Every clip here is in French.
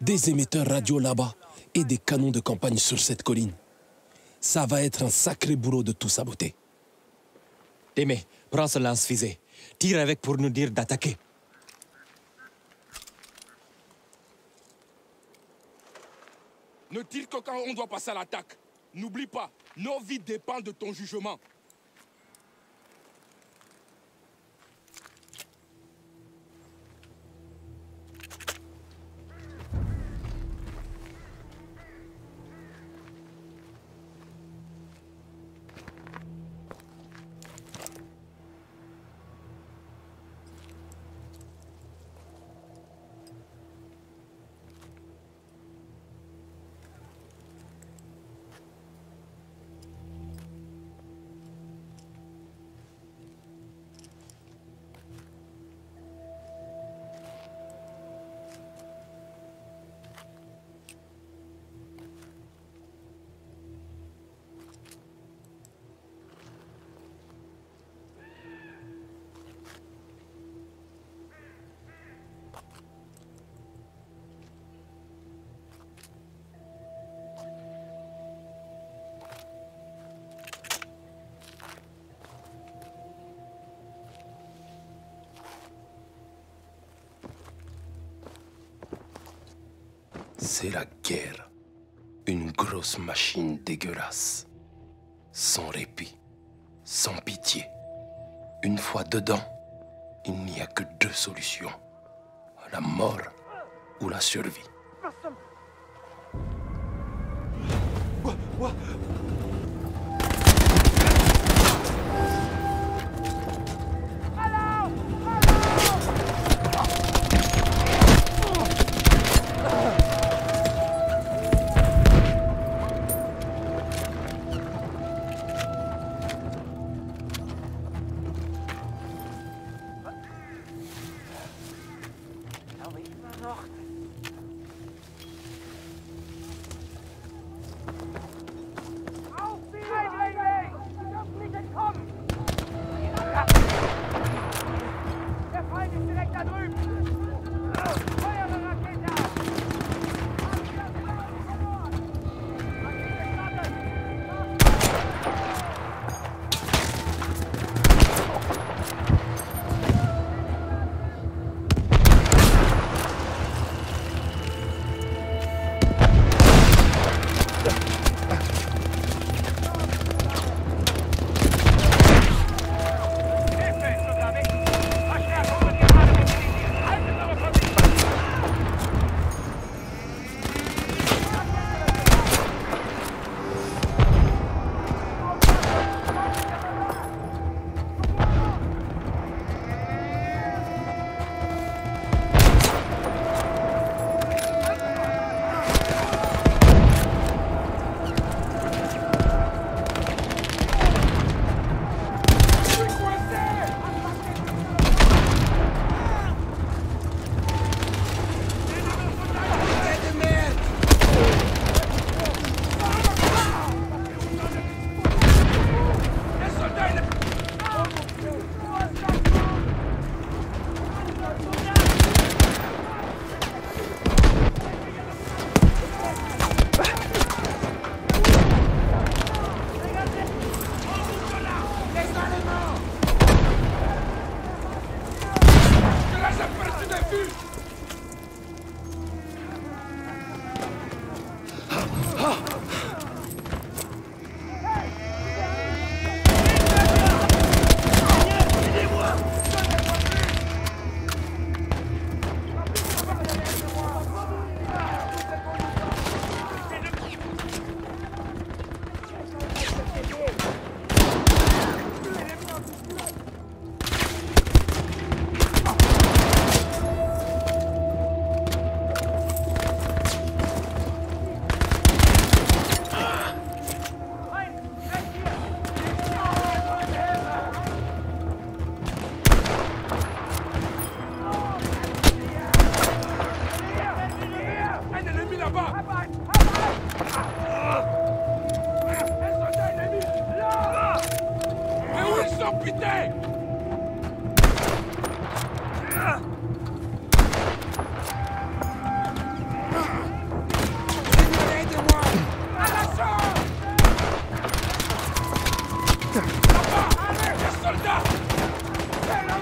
des émetteurs radio là-bas et des canons de campagne sur cette colline. Ça va être un sacré boulot de tout saboter. Témé, prends ce lance-fusée. Tire avec pour nous dire d'attaquer. Ne tire que quand on doit passer à l'attaque. N'oublie pas, nos vies dépendent de ton jugement. C'est la guerre. Une grosse machine dégueulasse. Sans répit, sans pitié. Une fois dedans, il n'y a que deux solutions. La mort ou la survie.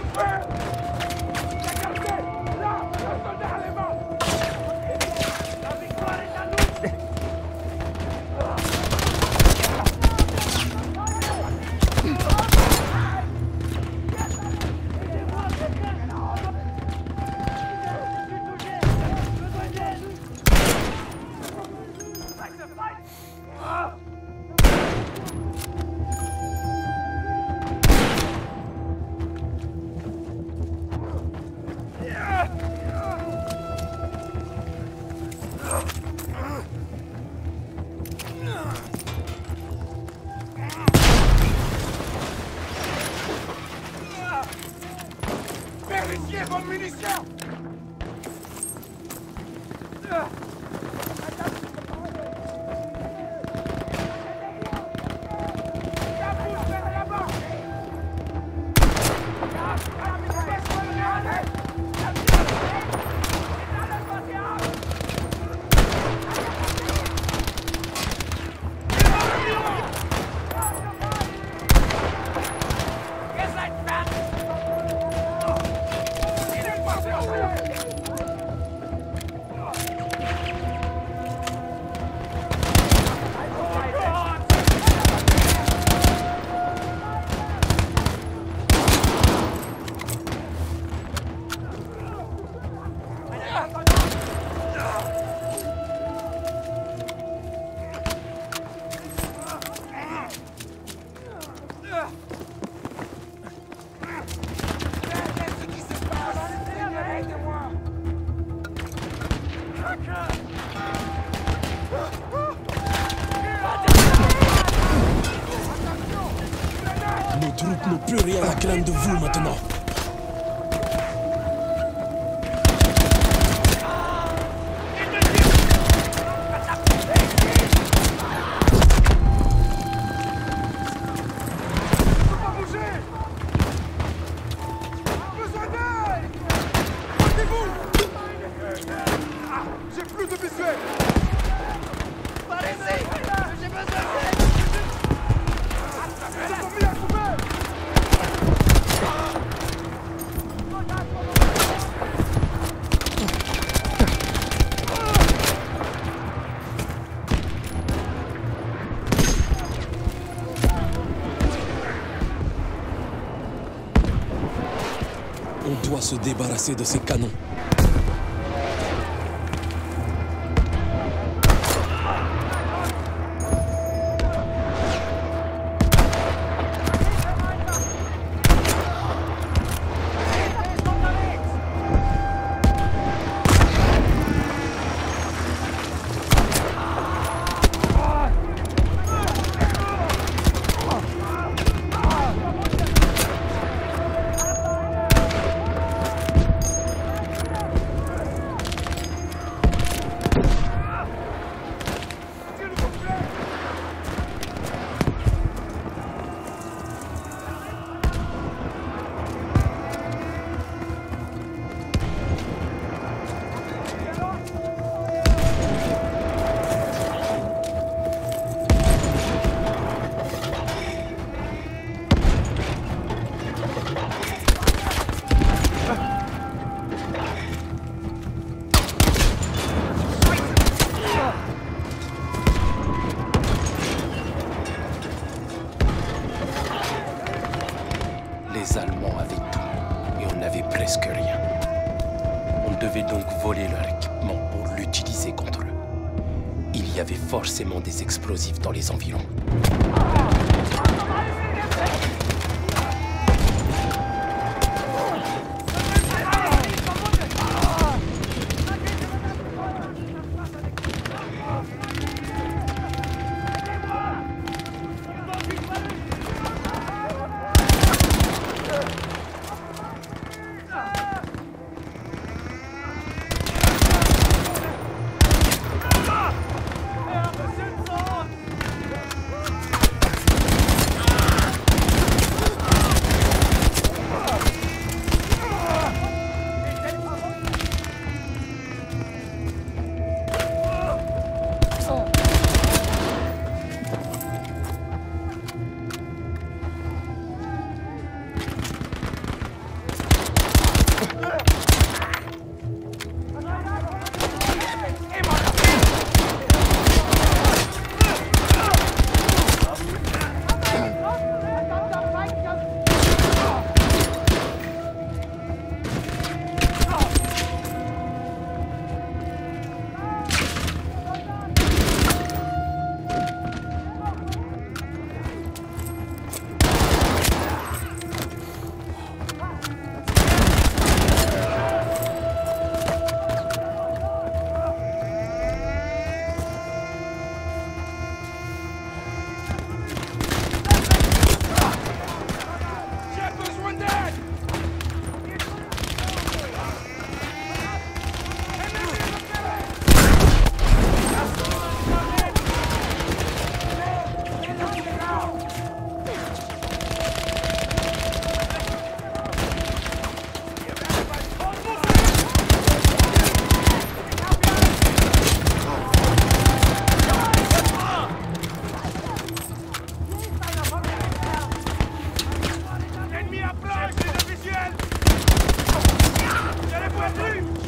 Vérifiez vos munitions! Nos troupes n'ont plus rien à craindre de vous maintenant. On doit se débarrasser de ces canons. Les Allemands avaient tout et on n'avait presque rien. On devait donc voler leur équipement pour l'utiliser contre eux. Il y avait forcément des explosifs dans les environs.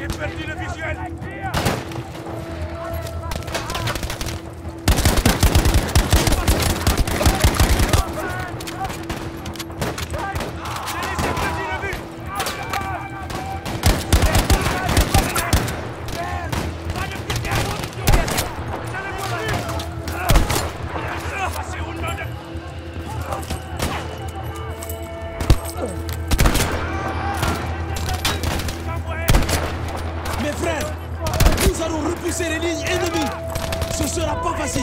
J'ai perdu le visuel. Mes frères, nous allons repousser les lignes ennemies. Ce sera pas facile.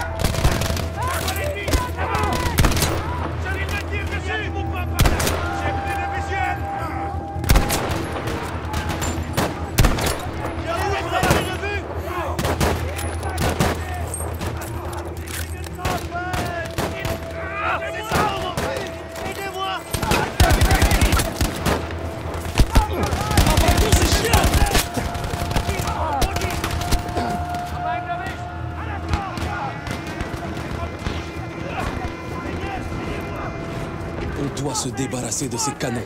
On doit se débarrasser de ces canons.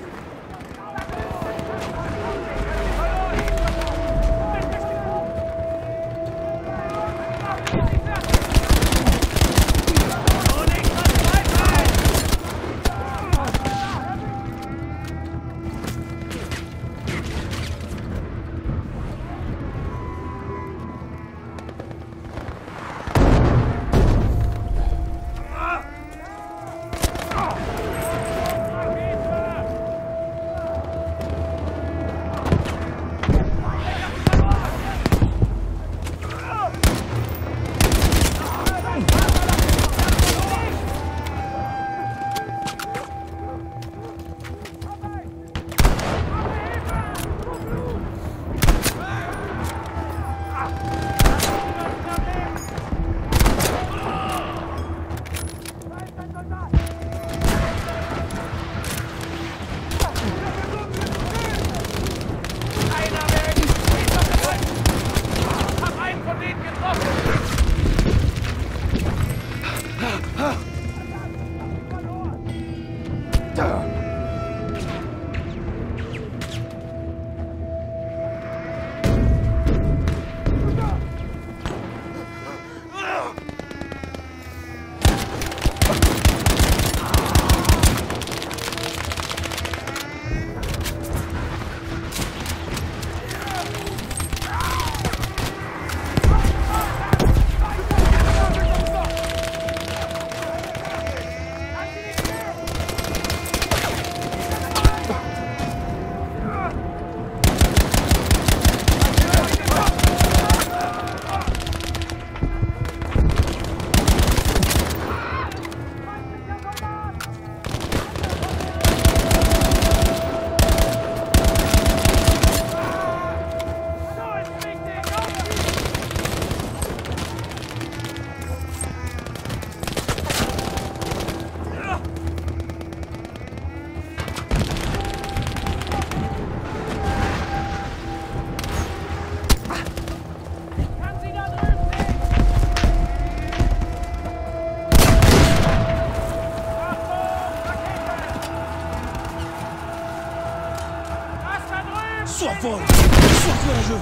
Sois fort, sois courageux.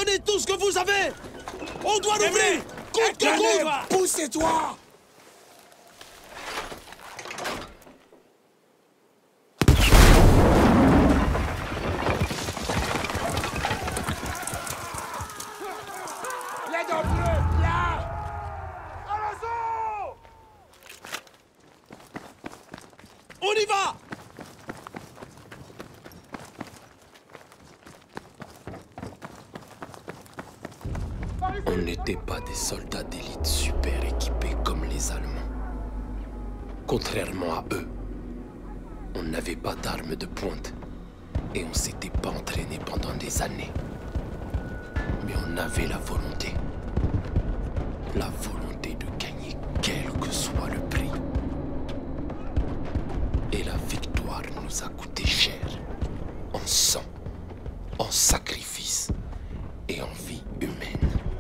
Donnez tout ce que vous avez. On doit l'ouvrir. Coûte que coûte. Poussez-toi. Les d'entre eux, là. À l'assaut. On y va. On n'était pas des soldats d'élite super équipés comme les Allemands. Contrairement à eux, on n'avait pas d'armes de pointe et on s'était pas entraîné pendant des années. Mais on avait la volonté. La volonté de gagner quel que soit le prix. Et la victoire nous a coûté cher. En sang, en sacrifice et en vie humaine.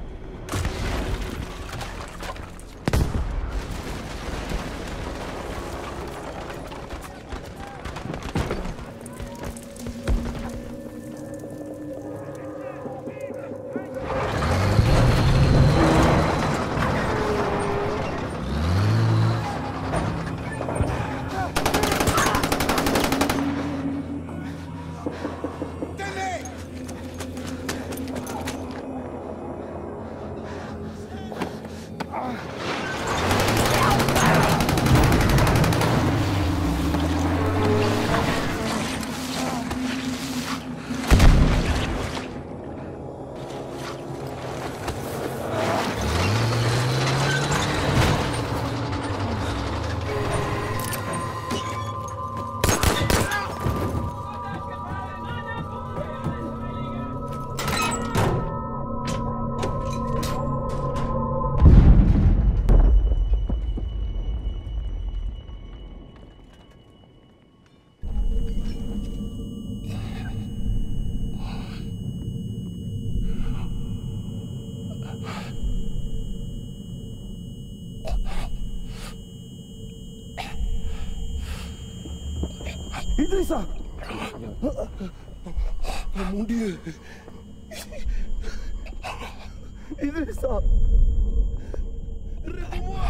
Idrissa! Oh mon Dieu! Idrissa! Réveille-moi!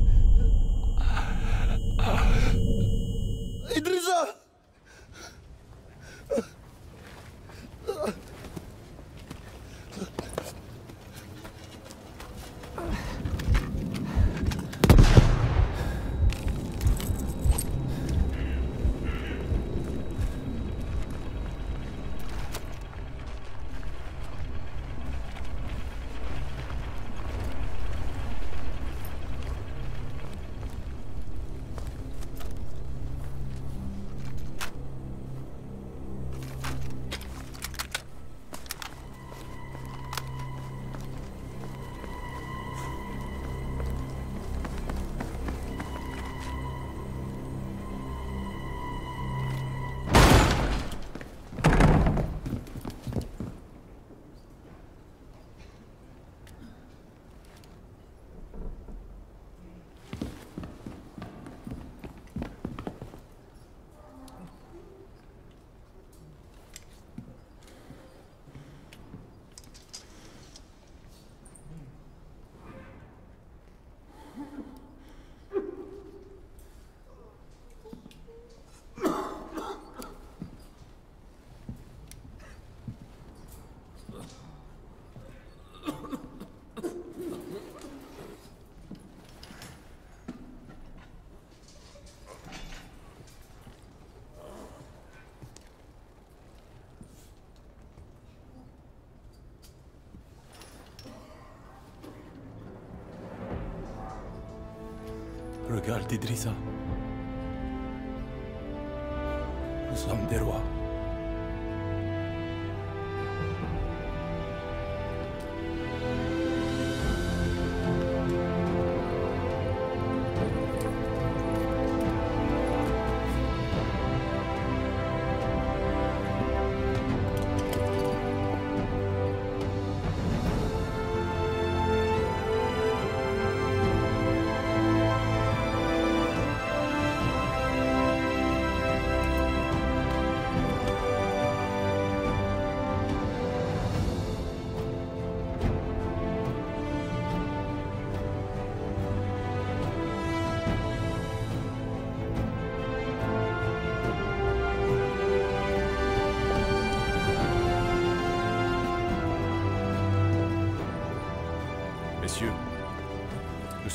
Idrissa! Regarde Idrissa. Nous sommes des rois.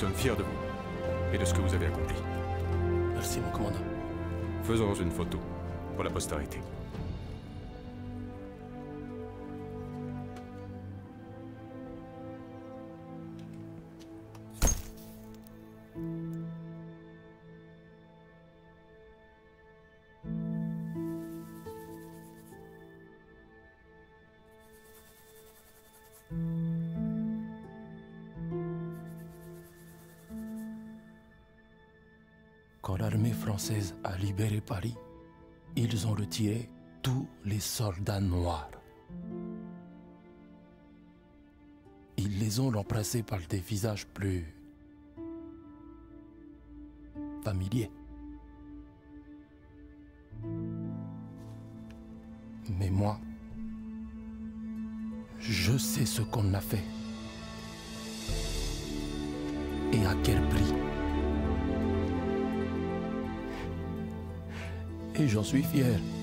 sommes fiers de vous et de ce que vous avez accompli. Merci, mon commandant. Faisons une photo pour la postérité. Quand l'armée française a libéré Paris, ils ont retiré tous les soldats noirs. Ils les ont remplacés par des visages plus familiers. Mais moi, je sais ce qu'on a fait. Et à quel prix. Et j'en suis fier.